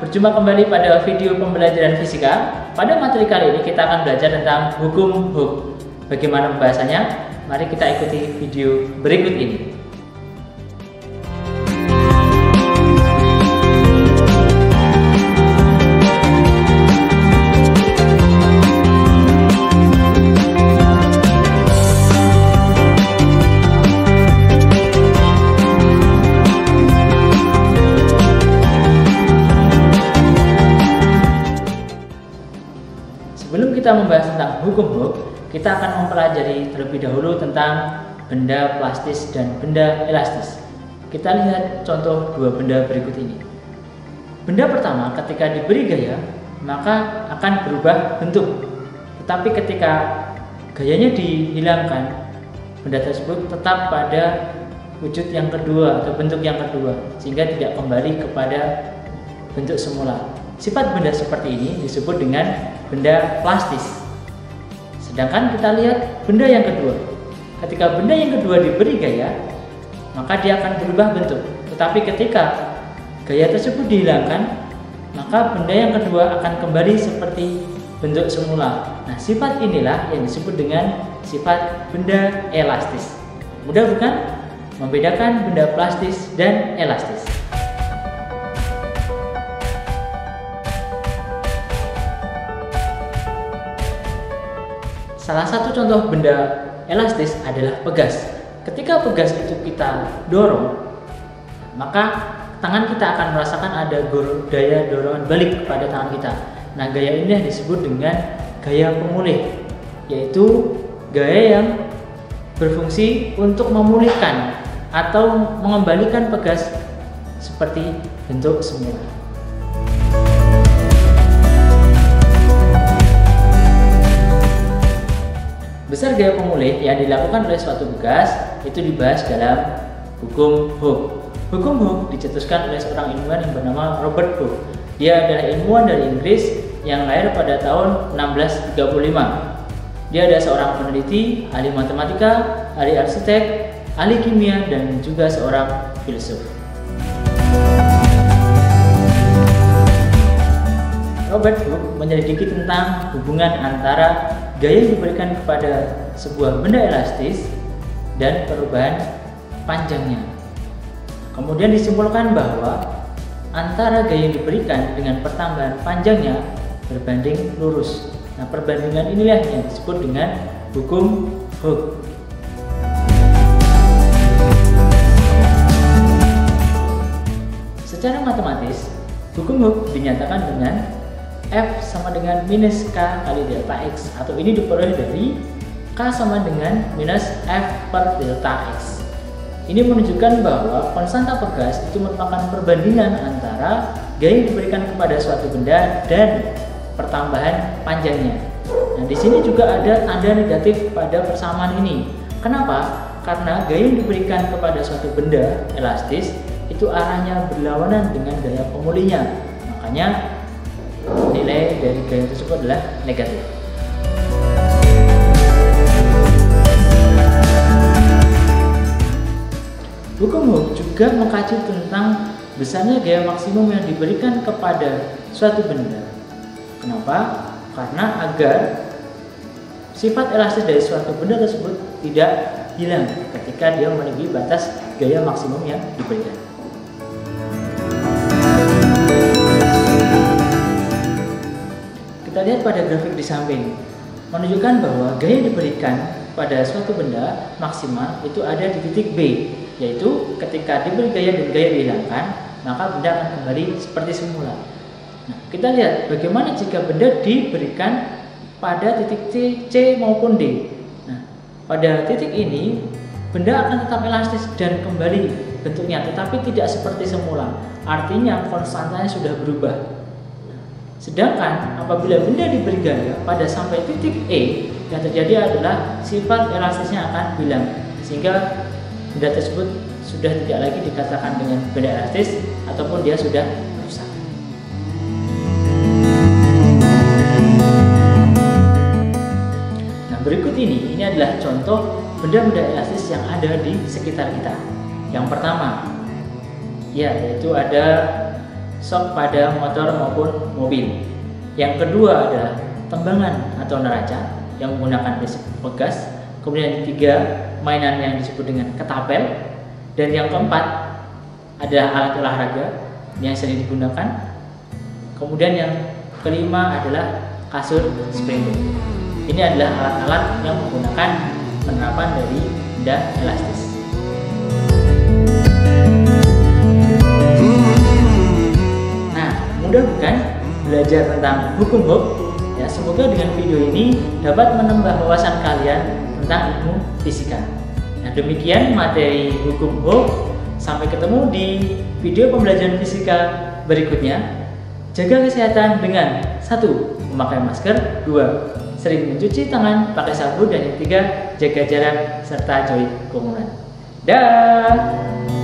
Berjumpa kembali pada video pembelajaran fisika. Pada materi kali ini kita akan belajar tentang hukum Hooke. Bagaimana pembahasannya? Mari kita ikuti video berikut ini. Sebelum kita membahas tentang hukum Hooke, kita akan mempelajari terlebih dahulu tentang benda plastis dan benda elastis. Kita lihat contoh dua benda berikut ini. Benda pertama, ketika diberi gaya, maka akan berubah bentuk. Tetapi ketika gayanya dihilangkan, benda tersebut tetap pada wujud yang kedua atau bentuk yang kedua, sehingga tidak kembali kepada bentuk semula. Sifat benda seperti ini disebut dengan benda plastis. Sedangkan kita lihat benda yang kedua. Ketika benda yang kedua diberi gaya, maka dia akan berubah bentuk. Tetapi ketika gaya tersebut dihilangkan, maka benda yang kedua akan kembali seperti bentuk semula. Nah, sifat inilah yang disebut dengan sifat benda elastis. Mudah bukan? Membedakan benda plastis dan elastis. Salah satu contoh benda elastis adalah pegas. Ketika pegas itu kita dorong, maka tangan kita akan merasakan ada daya dorongan balik kepada tangan kita. Nah, gaya ini disebut dengan gaya pemulih, yaitu gaya yang berfungsi untuk memulihkan atau mengembalikan pegas seperti bentuk semula. Besar gaya pemulih yang dilakukan oleh suatu bekas itu dibahas dalam hukum Hooke. Hukum Hooke dicetuskan oleh seorang ilmuwan yang bernama Robert Hooke. Dia adalah ilmuwan dari Inggris yang lahir pada tahun 1635. Dia adalah seorang peneliti, ahli matematika, ahli arsitek, ahli kimia, dan juga seorang filsuf. Robert Hooke menyelidiki tentang hubungan antara gaya yang diberikan kepada sebuah benda elastis dan perubahan panjangnya. Kemudian disimpulkan bahwa antara gaya yang diberikan dengan pertambahan panjangnya berbanding lurus. Nah, perbandingan inilah yang disebut dengan hukum Hooke. Secara matematis, hukum Hooke dinyatakan dengan F sama dengan minus K kali delta X, atau ini diperoleh dari K sama dengan minus F per delta X. Ini menunjukkan bahwa konstanta pegas itu merupakan perbandingan antara gaya yang diberikan kepada suatu benda dan pertambahan panjangnya. Nah, di sini juga ada tanda negatif pada persamaan ini. Kenapa? Karena gaya yang diberikan kepada suatu benda elastis itu arahnya berlawanan dengan gaya pemulihnya. Makanya nilai dari gaya tersebut adalah negatif. Hukum Hooke juga mengkaji tentang besarnya gaya maksimum yang diberikan kepada suatu benda. Kenapa? Karena agar sifat elastis dari suatu benda tersebut tidak hilang ketika dia melebihi batas gaya maksimum yang diberikan. Kita lihat pada grafik di samping, menunjukkan bahwa gaya yang diberikan pada suatu benda maksimal itu ada di titik B, yaitu ketika diberi gaya dan gaya dihilangkan, maka benda akan kembali seperti semula. Nah, kita lihat bagaimana jika benda diberikan pada titik C maupun D. Nah, pada titik ini benda akan tetap elastis dan kembali bentuknya, tetapi tidak seperti semula. Artinya konstantanya sudah berubah. Sedangkan apabila benda diberi gaya pada sampai titik E, yang terjadi adalah sifat elastisnya akan hilang, sehingga benda tersebut sudah tidak lagi dikatakan dengan benda elastis ataupun dia sudah rusak. Nah, berikut ini adalah contoh benda-benda elastis yang ada di sekitar kita. Yang pertama, yaitu ada shock pada motor maupun mobil. Yang kedua adalah tembangan atau neraca yang menggunakan prinsip pegas. Kemudian yang ketiga, mainan yang disebut dengan ketapel. Dan yang keempat adalah alat olahraga yang sering digunakan. Kemudian yang kelima adalah kasur sprinter. Ini adalah alat-alat yang menggunakan penerapan dari benda elastis. Nah, mudah bukan belajar tentang hukum Hooke? Ya, semoga dengan video ini dapat menambah wawasan kalian tentang ilmu fisika. Nah, demikian materi hukum Hooke. Sampai ketemu di video pembelajaran fisika berikutnya. Jaga kesehatan dengan 1. Memakai masker, 2. Sering mencuci tangan pakai sabun, dan yang 3. Jaga jarak serta jauhi kerumunan. Dah.